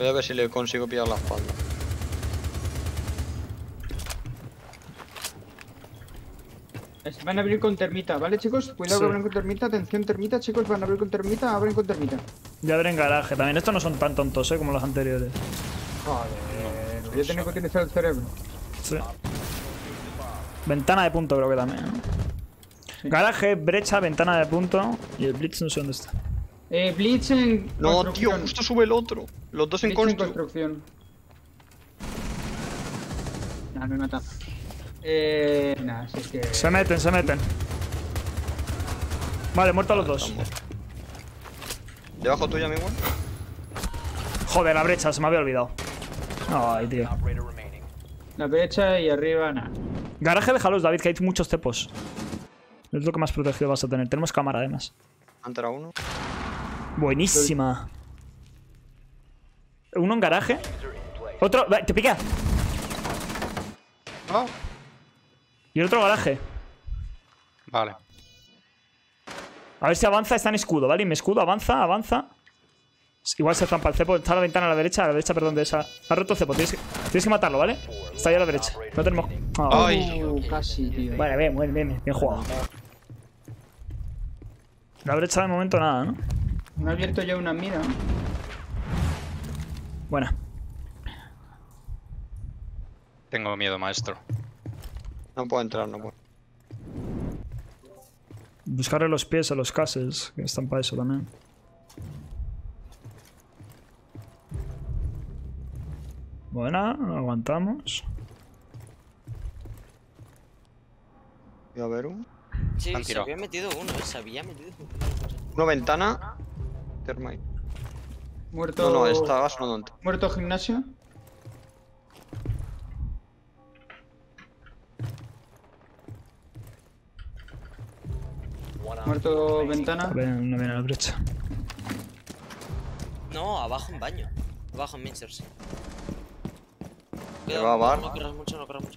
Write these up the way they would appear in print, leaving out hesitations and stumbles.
Voy a ver si le consigo pillar la espalda. Van a abrir con termita, ¿vale, chicos? Cuidado que abren con termita. Atención, termita, chicos. Van a abrir con termita. Abren con termita. Ya abren garaje. También estos no son tan tontos, como los anteriores. Joder. Yo tengo que utilizar el cerebro. Sí. Ventana de punto creo que también, ¿no? Sí. Garaje, brecha, ventana de punto. Y el Blitz no sé dónde está. Blitz en no, tío, justo sube el otro. Los dos en construcción. Nah, me mata. Nah, si es que... Se meten. Vale, muertos los dos. ¿Debajo tuya, amigo? Joder, la brecha, se me había olvidado. Ay, tío. La brecha y arriba, nada. Garaje, déjalos, David, que hay muchos cepos. Es lo que más protegido vas a tener. Tenemos cámara, además. Entra uno. Buenísima. Uno en garaje. Otro... ¡Te pica! Oh. Y el otro garaje. Vale. A ver si avanza, está en escudo, ¿vale? Y mi escudo avanza. Igual se zampa el cepo. Está la ventana a la derecha, perdón, de esa. Ha roto el cepo, tienes que matarlo, ¿vale? Está ahí a la derecha. No tenemos... Oh. Ay. Casi, tío. Vale, bien jugado. La brecha de momento nada, ¿no? Me ha abierto ya una mira. Buena. Tengo miedo, maestro. No puedo entrar, no puedo. Buscarle los pies a los castles, que están para eso también. Buena, aguantamos. Voy a ver uno. Sí, se había metido uno, se había metido uno. Una ventana. Termite. Muerto... No, estaba sonando. Muerto gimnasio. Muerto ventana. No viene a la brecha. No, abajo en baño. Abajo en Minster, sí. Me va a bar. No corras mucho.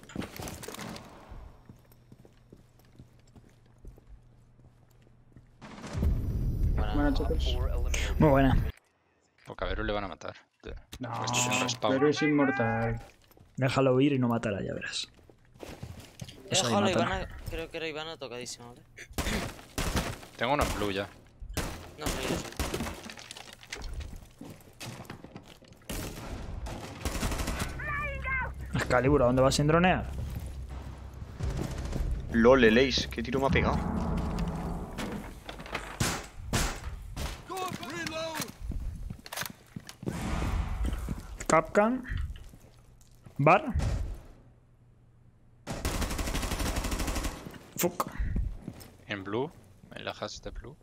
Buena, chicos. Muy buena. Porque a Beru le van a matar. No, Esto es un respawn. pero es inmortal. Déjalo ir y no matará, ya verás. Eso ahí Déjalo, mátalo. Ivana. Creo que era Ivana tocadísima, ¿vale? Tengo uno en blue ya. No, pero yo sí. Excalibur, ¿a dónde vas sin dronear? LOL, el Ace. ¿Qué tiro me ha pegado? Capcan. Bar. Fuck. En blue. En la hatch de blue.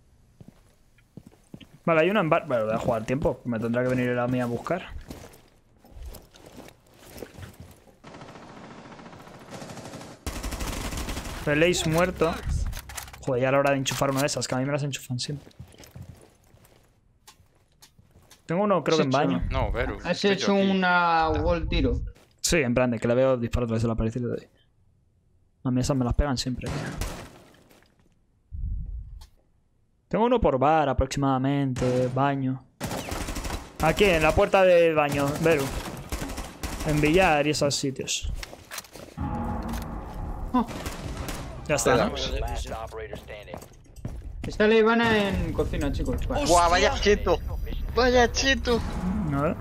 Vale, hay uno en bar. Bueno, voy a jugar tiempo. Me tendrá que venir a mí a buscar. El Ace muerto. Joder, ya a la hora de enchufar una de esas, que a mí me las enchufan siempre. Tengo uno, creo que en baño. No, Beru. Has hecho una wall tiro. Sí, en plan de que le veo disparar a través de la pared y le doy. A mí esas me las pegan siempre, tío. Tengo uno por bar aproximadamente, baño. Aquí, en la puerta del baño, Beru. En billar y esos sitios. Oh. Ya está, ¿no? Está la Ivana en cocina, chicos. Vale. ¡Guau, vaya cheto! ¡Vaya cheto! A ver.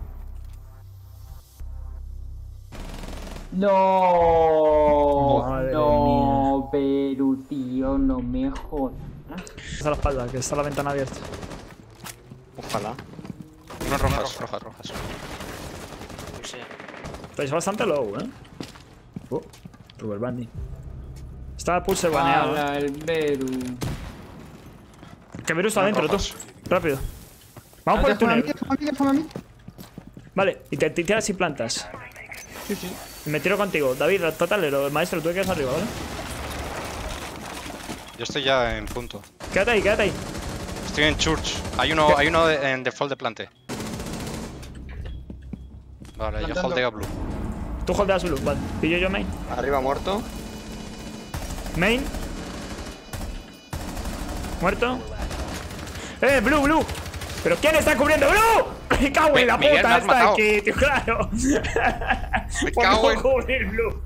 No, Madre no, pero tío, no me jodas. Está la espalda, que está la ventana abierta. Ojalá. Unos rojas. No sé. Estáis bastante low, ¿eh? Rubber Bandy. Está pulse baneado. Para el Beru. Que Beru está adentro, tú. Rápido. Vamos por el túnel. Déjame a mí. Vale, y te tiras y plantas. Sí. Y me tiro contigo. David, totalero, el maestro, tú te quedas arriba, ¿vale? Yo estoy ya en punto. Quédate ahí. Estoy en church. Hay uno en default de plante. Vale, yo Plantando. holdeo blue. Tú holdeas blue, vale. Pillo yo main. Arriba muerto. Main. Muerto. Blue. ¿Pero quién está cubriendo, Blue? Me cago en la Miguel, me puta, has está matado. aquí, tío, claro. Me ¿Por cago qué en- cubrir Blue?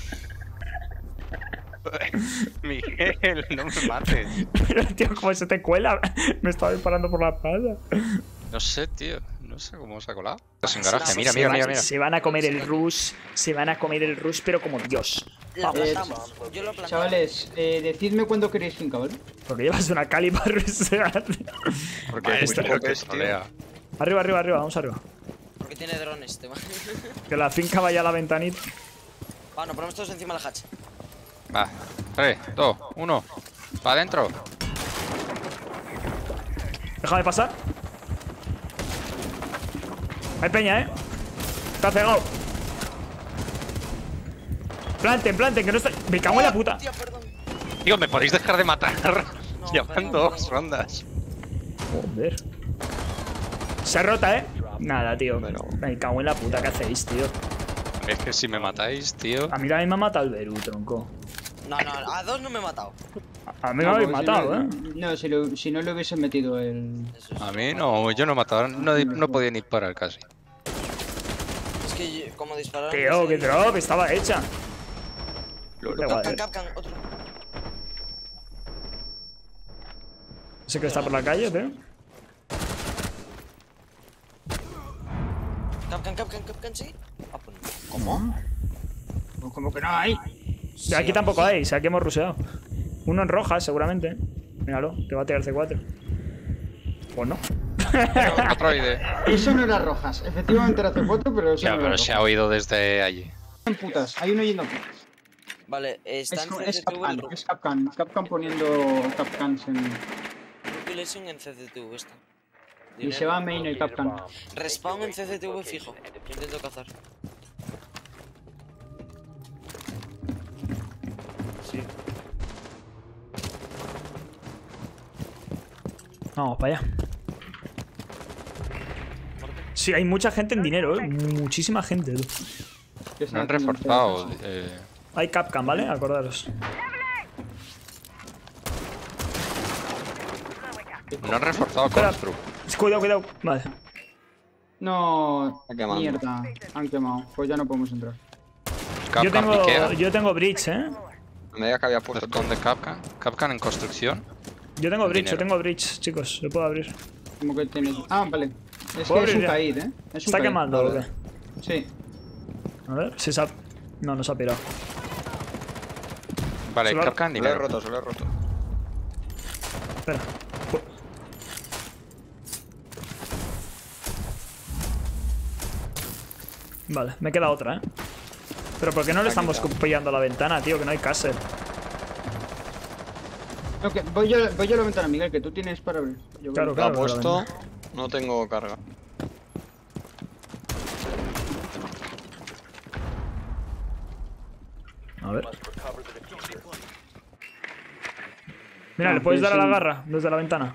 Miguel, no me mates. Pero, tío, ¿cómo se te cuela? Me estaba disparando por la espalda. No sé, tío. No sé cómo se ha colado. Estás en Se garaje. va- Mira, se mira, va- mira, mira. Se van a comer el rush. Se van a comer el rush, pero como Dios. La Eh, plantamos. Yo lo plantamos. Chavales, decidme cuándo queréis finca, ¿vale? Porque llevas una cali para rusear. Porque Maestro, justo que es, tío. trolea. Arriba, arriba, arriba, vamos arriba. Porque tiene drones, te va. Que la finca vaya a la ventanita. Va, nos ponemos todos encima del hatch. Va. 3, 2, 1. Para adentro. Déjame pasar. Hay peña, Está cegado. Planten, planten, que no está. Me cago en la puta. Tío, perdón. Tío, ¿me podéis dejar de matar? No, Llevan perdón, dos perdón. rondas. Joder. Se ha rota, Nada, tío. Bueno. Me cago en la puta, ¿qué hacéis, tío? Es que si me matáis, tío. A mí también me ha matado el Beru, tronco. No, a dos no me he matado. A mí me habéis pues, matado, No, si no le hubiese metido el... Eso es. A mí no, yo no he matado. No podía ni parar casi. Es que como dispararon. Tío, qué drop, estaba hecha. Lo- Da igual, Capcan, otro. Sé que está por la calle, tío. Capcan, sí. Ah, pues no. ¿Cómo? Pues como que no hay. Y aquí tampoco hay, si aquí hemos ruseado. Uno en roja, seguramente. Míralo, te va a tirar C4. Pues no. Otro de. Eso no era rojas. Efectivamente era C4, pero eso Ya, no era pero se ha rojas. oído desde allí. En putas. Hay uno yendo a putas. Vale, está en Es CCTV el Capcan, Rook. es Capcan. Capcan poniendo Capcans en... Rook y Lesion en CCTV está. Y se va a main el Capcan. Respawn en CCTV fijo. Intento cazar. Sí. Vamos para allá. Sí, hay mucha gente en dinero, Muchísima gente, tú. Que Me está han haciendo reforzado. Hay Capcan, ¿vale? Acordaros. Me han reforzado Espera. Construct. Cuidado, cuidado. Vale. No, Está quemando. mierda. Han quemado. Pues ya no podemos entrar. Capcan piquea. Yo tengo bridge, A medida que había puesto todo. ¿Dónde Capcan? Capcan en construcción. Yo tengo bridge, Dinero. chicos. Lo puedo abrir. Como que tienes... Ah, vale. Es ¿Puedo que es abrir un ya? caíd, Es un ¿Está caíd. quemando o qué? Sí. A ver, si se ha... No, no se ha pirado. Vale, Solo- Capcan Se lo he dinero. roto, se lo he roto. Espera. Vale, me queda otra, Pero ¿por qué no le Está estamos quitado. pillando la ventana, tío? Que no hay caser. Ok, voy a la ventana, Miguel, que tú tienes para abrir. Yo voy. Claro, Lo ha claro. puesto. No tengo carga. A ver. Mira, ¿le puedes dar a la garra desde la ventana?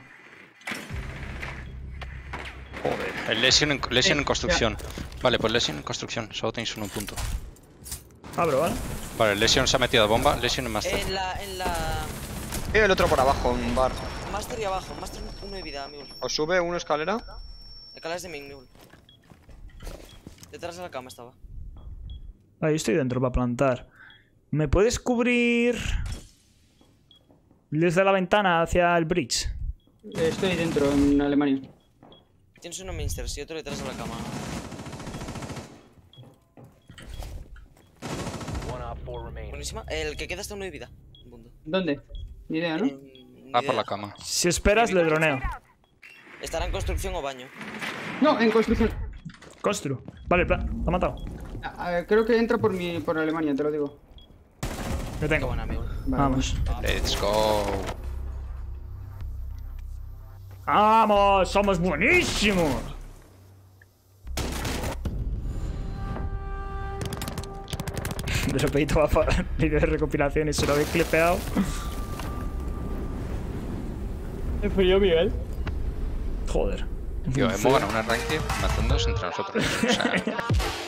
El Lesion en construcción. Vale, pues Lesion en construcción. Solo tenéis un punto. Abro, ¿vale? Vale, el Lesion se ha metido a bomba. Lesion en Master. En la. El otro por abajo, un bar. Master y abajo. Master 1 de vida, amigo. ¿Os sube una escalera? Escala es de main, amigo. Detrás de la cama estaba. Ahí yo estoy dentro para plantar. ¿Me puedes cubrir desde la ventana hacia el bridge? Estoy dentro, en Alemania. Tienes uno en Minsters y otro detrás de la cama. Buenísima. El que queda está 1 de vida. Un punto. ¿Dónde? Ni idea, ¿no? Ni Va por idea. la cama. Si esperas, le droneo. Estará en construcción o baño. No, en construcción. Constru. Vale, lo ha matado. Creo que entra por Alemania, te lo digo. Yo Qué tengo. buen amigo. Vale. Vamos. Let's go. ¡Vamos! ¡Somos buenísimos! De repente va para vídeo de recopilación y se lo habéis clipeado. ¿Me fui yo, Miguel? Joder. Tío, hemos ganado un arranque matándonos entre nosotros. O sea,